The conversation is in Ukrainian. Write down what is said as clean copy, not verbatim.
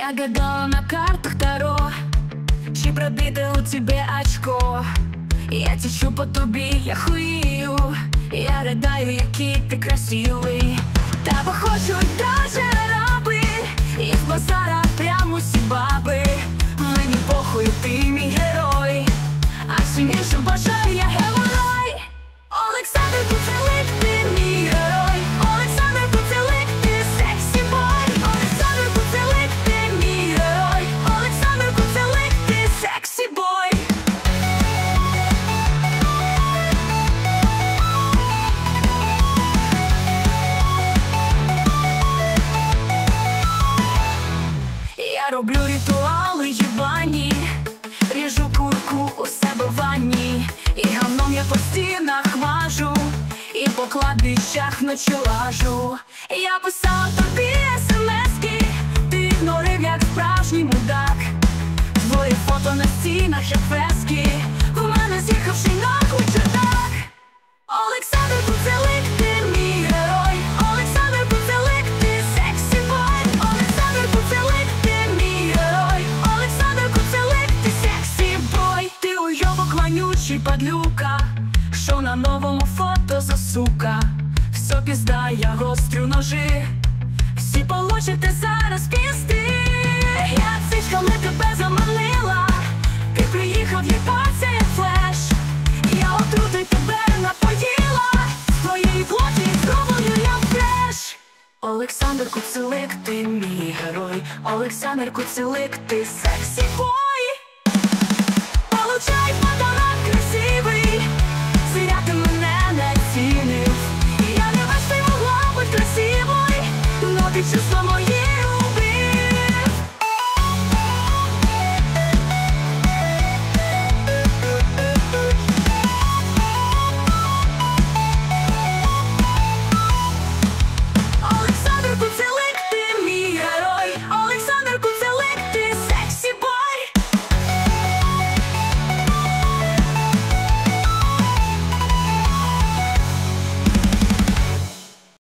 Я гадала на картах Таро, чи пробіде у тебе очко. Я течу по тобі, я хуїю, я ридаю, який ти красивий. Та похочуть даже раби, і з базара прям усі баби. Мені похуй, ти мій герой, а сильніше бажаю я герой. Олександр Куцелик, ти мій герой. Олександр Куцелик, ти сексі бой. Олександр Куцелик, ти мій герой. Олександр Куцелик, ти сексі бой. Я роблю ритуали їбані, ріжу курку у себе в ванні, і гавном я по стінах мажу, і по кладбищах вночі лажу. Я писала тобі смс-ки, ти ігнорив як справжній мудак. Твої фото на стінах як фрески, в мене з'їхавши нахуй чердак. Олександр Куцелик, ти мій герой. Олександр Куцелик, ти сексі бой. Олександр Куцелик, ти мій герой. Олександр Куцелик, ти сексі бой. Ти уйобок вонючий падлюка, що на новому фото за сука. Все пізда, я гострю ножи, всі получите зараз пізди. Я цичками тебе заманила, ти приїхав їбаться як флеш. Я отрутою тебе напоїла, з твоєї плоті зроблю я фреш. Олександр Куцелик, ти мій герой. Олександр Куцелик, ти сексі бой. Получай подарок красивий, зря ти мене не цінив. Я не бачу, ти могла бути красивою, но ти чувство моє